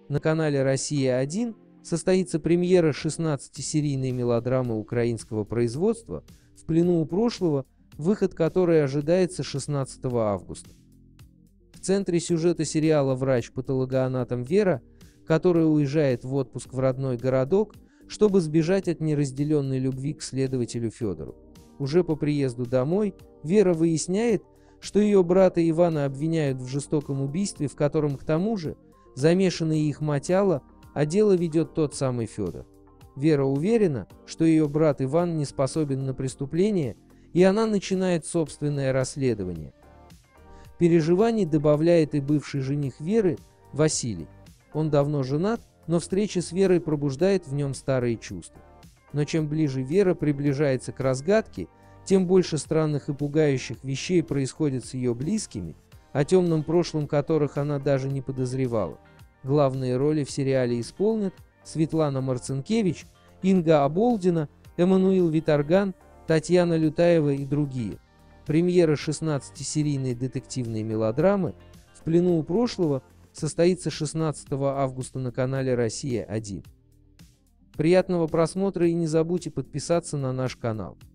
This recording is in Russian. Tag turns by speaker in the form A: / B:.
A: на канале «Россия-1» состоится премьера 16-серийной мелодрамы украинского производства «В плену у прошлого», выход которой ожидается 16 августа. В центре сюжета сериала врач-патологоанатом Вера, которая уезжает в отпуск в родной городок, чтобы сбежать от неразделенной любви к следователю Федору. Уже по приезду домой Вера выясняет, что ее брата Ивана обвиняют в жестоком убийстве, в котором, к тому же, замешана и их мать Алла, а дело ведет тот самый Федор. Вера уверена, что ее брат Иван не способен на преступление, и она начинает собственное расследование. Переживаний добавляет и бывший жених Веры, Василий. Он давно женат, но встреча с Верой пробуждает в нем старые чувства. Но чем ближе Вера приближается к разгадке, тем больше странных и пугающих вещей происходит с ее близкими, о темном прошлом которых она даже не подозревала. Главные роли в сериале исполнят Светлана Марцинкевич, Инга Оболдина, Эммануил Виторган, Татьяна Лютаева и другие. Премьера 16-серийной детективной мелодрамы «В плену у прошлого» состоится 16 августа на канале «Россия-1». Приятного просмотра и не забудьте подписаться на наш канал.